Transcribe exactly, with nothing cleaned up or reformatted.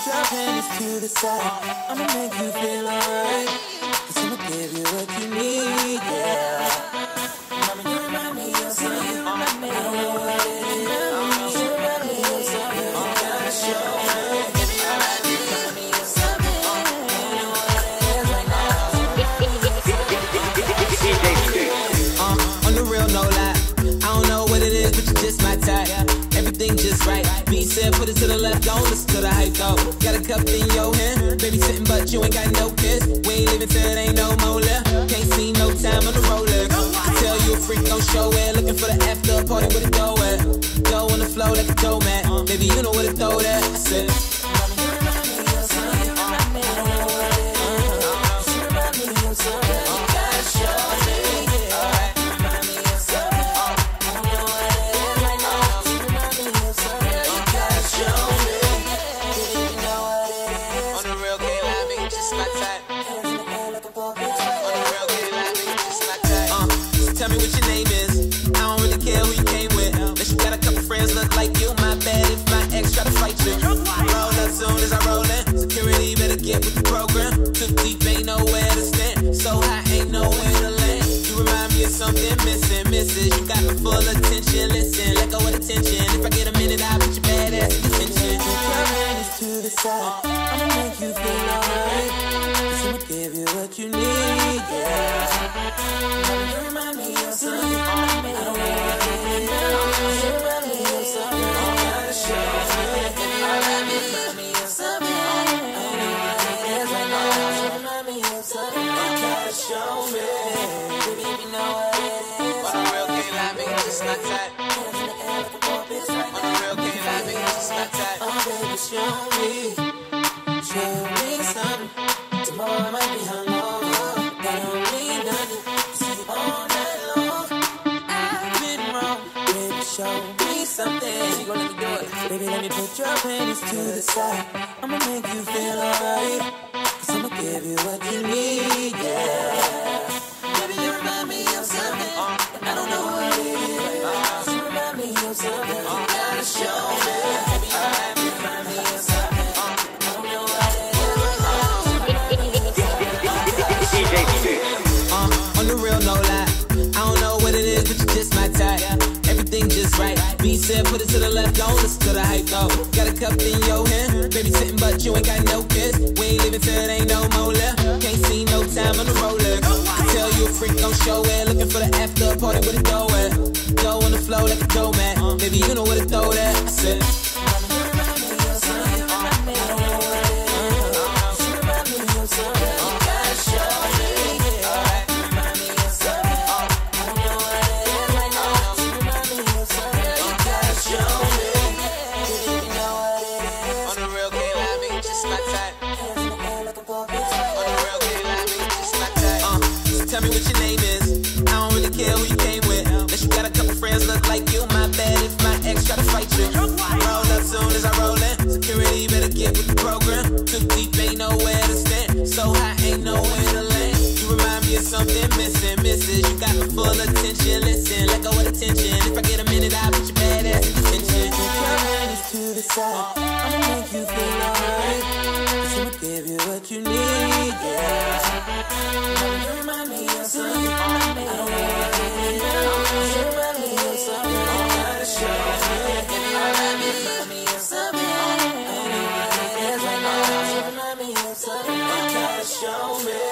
put your hands to the side. I'ma make you feel alright. Cause I'ma give you what you need, yeah. Mama, you remind me of something. You remind me of what it is. You remind me of something. You gotta show me. Baby, you remind me of something. You know what it is right now. Uh, on the real, no lie. I don't know what it is, but you're just my type. Everything just right. B said put it to the left, don't listen to the hype though. Got a cup in your hand, baby sitting but you ain't got no kiss. We ain't living till it ain't no more left. Can't see no time on the roller. I tell you a freak, no show it. Looking for the after party with a dough at. Dough on the floor like a dough mat. Baby you know where to throw that. I said tell me what your name is. I don't really care who you came with. Unless you got a couple friends look like you. My bad if my ex try to fight you. Roll up soon as I roll in. Security better get with the program. Too deep, ain't nowhere to stand. So high, ain't nowhere to land. You remind me of something missing, misses. You got my full attention. Listen, let go of the tension. If I get a minute, I'll put your bad ass in detention. Put your hands to the side. I'ma make you feel alright. Cause I'ma give you what you need, yeah. You remind me of something. I don't know what it is. You remind me of something. You gotta show me. You remind me of something. I don't know what it is right now. You remind me of something. You gotta show me. Baby, you know what it is. On the real, can't lie, me, just my type. On the real, can't lie, me, just my type. Oh, baby, show me. Show me something. Tomorrow I might be hungover. That don't mean nothing. Sleep all night long. I've been wrong. Baby, show me something. You gon' let me do it. Baby, let me put your panties to the side. I'ma make you feel alright. Cause I'ma give you what you need, yeah. Baby, you remind me of something. I don't know what it is. You remind me of something. You gotta show me. Baby, you remind me, remind me of something. I don't know what it is right now. You remind me of something. Uh, on the real, no lie. I don't know what it is, but you're just my type. Everything just right. B said put it to the left, don't listen to the hype though. Got a cup in your hand, baby sitting but you ain't got no kiss. We ain't living till it ain't no more left. Can't see no time on the roller. I tell you a freak, don't show it. Looking for the after party with a dough at. Dough on the floor like a dough mat. Baby you know where to throw that. I said tell me what your name is. I don't really care who you came with. Unless you got a couple friends look like you. My bad if my ex try to fight you. Roll up soon as I roll in. Security better get with the program. Too deep, ain't nowhere to stand. So high, ain't nowhere to land. You remind me of something missing, misses. You got my full attention. Listen, let go of the tension. If I get a minute, I'll put your bad ass in detention. Put your hands to the side. I'ma make you feel alright. Cause I'ma give you what you need, yeah. You remind me of something. I don't know what it is. You remind me of something. You gotta show me. You remind me, remind me of something. I don't know what it is right now. You remind me of something. You gotta show me.